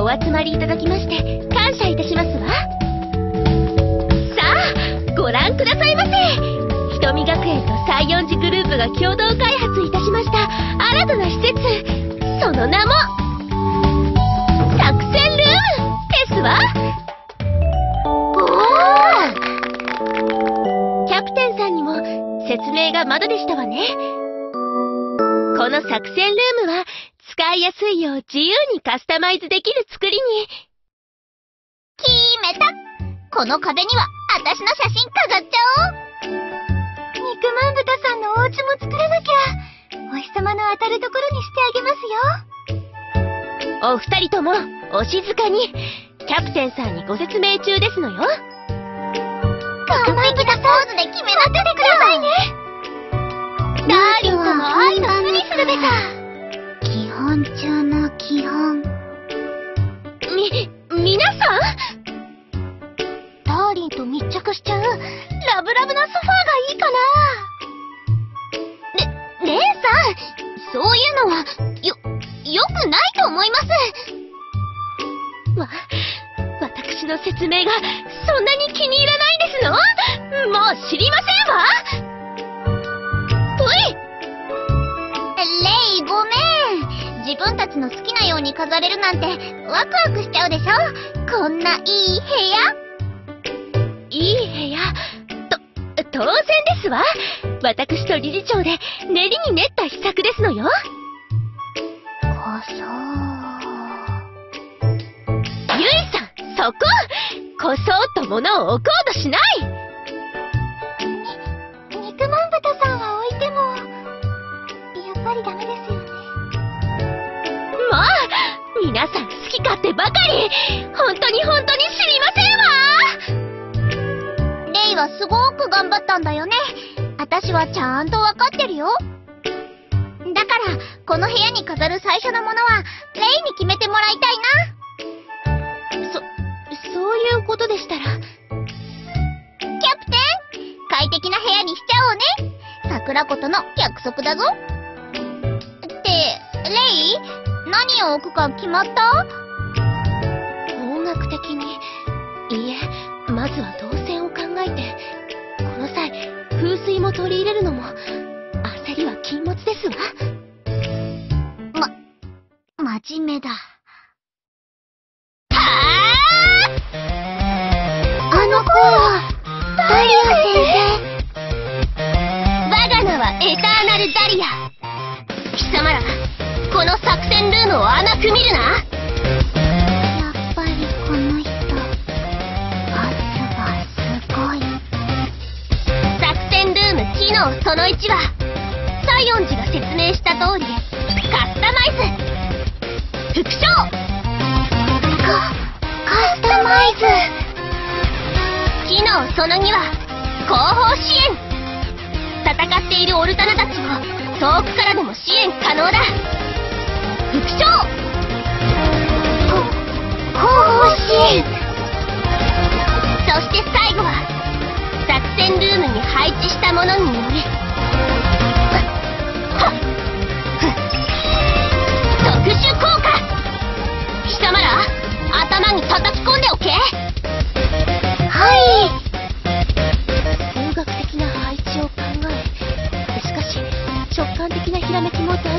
お集まりいただきまして感謝いたしますわ。さあご覧くださいませ。瞳学園と西園寺グループが共同開発いたしました新たな施設、その名も作戦ルームですわ。キャプテンさんにも説明がまだでしたわね。この作戦ルームは使いやすいよう自由にカスタマイズできる作りに。 決めた。この壁には私の写真飾っちゃおう。肉まん豚さんのお家も作らなきゃ。お日様の当たるところにしてあげますよ。 お二人ともお静かに。キャプテンさんにご説明中ですのよ。 完璧なポーズで決めなっててくださいね。ダーリンとの愛の巣にするべさ。基本中の基本。 皆さんダーリンと密着しちゃうラブラブなソファーがいいかな。姉さん、そういうのはよくないと思います。 私の説明がそんなに気に入らないんですの？もう知りませんわ。 レイ、ごめん。自分たちの好きなように飾れるなんてワクワクしちゃうでしょ。こんないい部屋。 いい部屋当然ですわ。私と理事長で練りに練った秘策ですのよ。ゆいさん、そここそっと物を置こうとしない。 肉まん豚さんは置いてもやっぱりダメですよね。 もう皆さん好き勝手ばかり。本当に知りませんわ。 レイはすごく頑張ったんだよね。私はちゃんとわかってるよ。だからこの部屋に飾る最初のものはレイに決めてもらいたいな。 そういうことでしたら。 キャプテン、快適な部屋にしちゃおうね。桜子との約束だぞ。ってレイ、何を置くか決まった？ 音楽的に。いいえ、まずは動線を考えて。この際風水も取り入れるのも焦りは禁物ですわ。 真面目だ。あの子はダリア先生。 我が名はエターナルダリア。貴様らこの作戦ルームを甘く見るな。 やっぱりこの人圧がすごい。 作戦ルーム機能その1は西園寺が説明した通りカスタマイズ。副将カスタマイズ。 機能その2は後方支援。戦っているオルタナたちを遠くからでも支援可能だ。副将後方支援。 そして最後は作戦ルームに配置したものにより特殊効果。貴様ら頭に叩き込んでおけ。 はい。 数学的な配置を考え、しかし直感的なひらめきも大